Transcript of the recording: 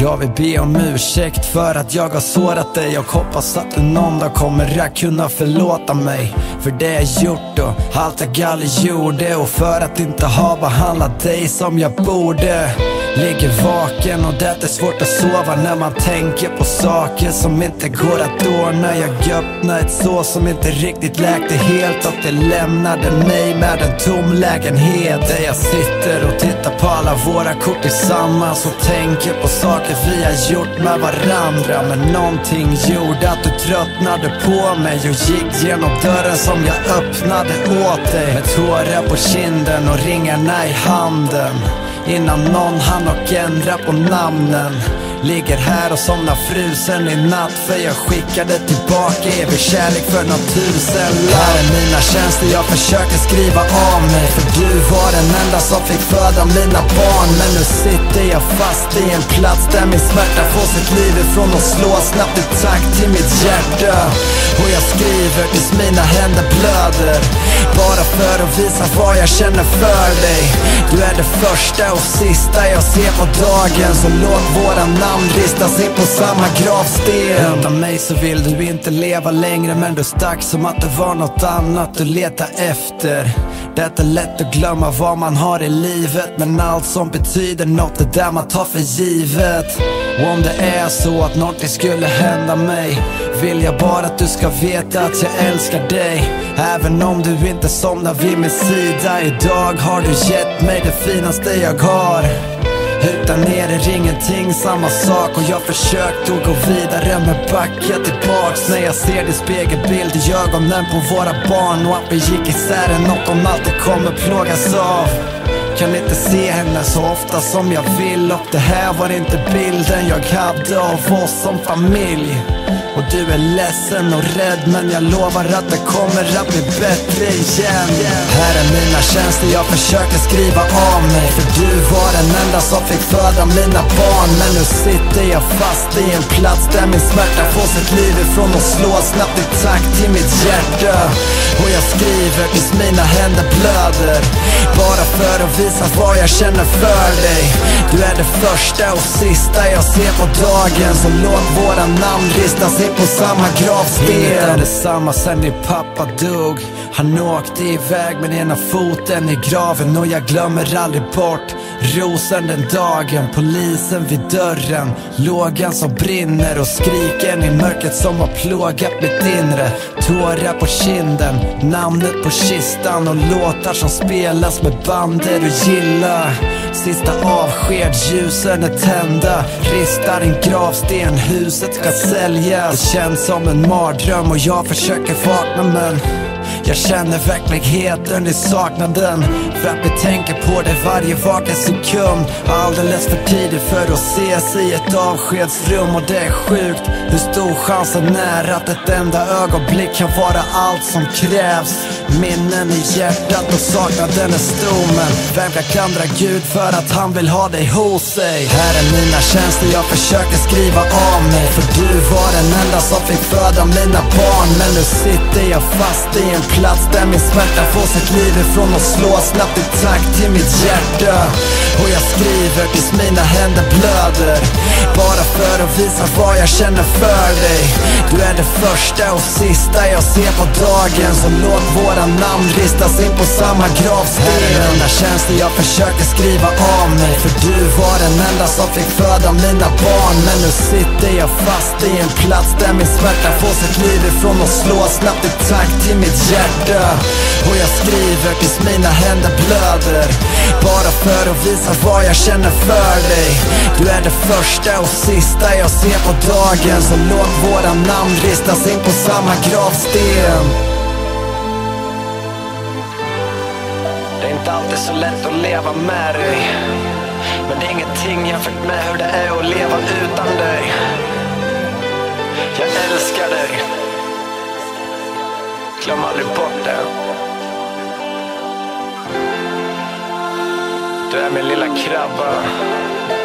Jag vill be om ursäkt för att jag har sårat dig. Jag hoppas att du någon dag kommer att kunna förlåta mig för det jag gjort och allt jag galler gjorde, och för att inte ha behandlat dig som jag borde. Ligger vaken och det är svårt att sova när man tänker på saker som inte går att ordna. Jag öppnade ett så som inte riktigt läkte helt, och det lämnade mig med en tom lägenhet. Där jag sitter och tittar på alla våra kort tillsammans och tänker på saker vi har gjort med varandra. Men någonting gjorde att du tröttnade på mig och gick genom dörren som jag öppnade åt dig. Med tårar på kinden och ringarna i handen, innan någon hann och ändra på namnen. Ligger här och somnar frusen i natt, för jag skickade tillbaka evig kärlek för något tusen lapp. Här är mina känslor, jag försöker skriva av mig, för du var den enda som fick föda mina barn. Men nu sitter jag fast i en plats där min smärta får sitt liv ifrån och slår snabbt i takt till mitt hjärta. Och jag skriver tills mina händer blöder, bara för att visa vad jag känner för dig. Du är det första och sista jag ser på dagen, så låt våra namn ristas in på samma gravsten. Utan mig så vill du inte leva längre, men du stack som att det var något annat du letar efter. Det är lätt att glömma vad man har i livet, men allt som betyder något är där man tar för givet. Och om det är så att något skulle hända mig, vill jag bara att du ska veta att jag älskar dig. Även om du inte somnar vid min sida idag, har du gett mig det finaste jag har. Utan er är ingenting samma sak, och jag försökt att gå vidare men backa tillbaks när jag ser din spegelbild i ögonen på våra barn. Och att vi gick isär är något de alltid kommer plågas av. Kan inte se henne så ofta som jag vill, och det här var inte bilden jag hade av oss som familj. Och du är ledsen och rädd, men jag lovar att det kommer att bli bättre igen. Här är mina känslor, jag försöker skriva av mig, för du var den enda som fick föda mina barn. Men nu sitter jag fast i en plats där min smärta får sitt liv ifrån och slår snabbt i takt till mitt hjärta. Och jag skriver tills mina händer blöder, bara för att visa vad jag känner för dig. Du är det första och sista jag ser på dagen, så låt våra namn ristas in på samma gravsten. Inget är detsamma sen din pappa dog. Han åkte iväg med ena foten i graven, och jag glömmer aldrig bort rosen den dagen. Polisen vid dörren, lågan som brinner och skriken i mörkret som har plågat mitt inre. Tårar på kinden, namnet på kistan och låtar som spelas med bander du gillar. Sista avsked, ljusen är tända, ristar en gravsten, huset ska säljas. Det känns som en mardröm och jag försöker vakna, men jag känner verkligheten i saknaden. För att vi tänker på det varje vaken sekund. Alldeles för tidigt för att ses i ett avskedsrum. Och det är sjukt hur stor chansen är att ett enda ögonblick kan vara allt som krävs. Minnen i hjärtat och saknaden är stor, men vem kan klandra Gud för att han vill ha dig hos sig? Här är mina känslor, jag försöker skriva av mig, för du var den enda som fick föda mina barn. Men nu sitter jag fast i en plats där min smärta får sitt liv ifrån och slår snabbt i takt till mitt hjärta. Och jag skriver tills mina händer blöder, bara för att visa vad jag känner för dig. Du är det första och sista jag ser på dagen, så låt våra namn ristas in på samma gravsten. Här är enda känslor jag försöker skriva av mig, för du var den enda som fick föda mina barn. Men nu sitter jag fast i en plats där min smärta får sitt liv ifrån och slår snabbt i takt till mitt hjärta. Och jag skriver tills mina händer blöder, bara för att visa vad jag känner för dig. Du är det första och sista jag ser på dagen, så låt våra namn ristas in på samma gravsten. Det är inte alltid så lätt att leva med dig, men det är ingenting jämfört med hur det är att leva utan dig. Jag älskar dig, glöm aldrig bort det. Du är min lilla krabba.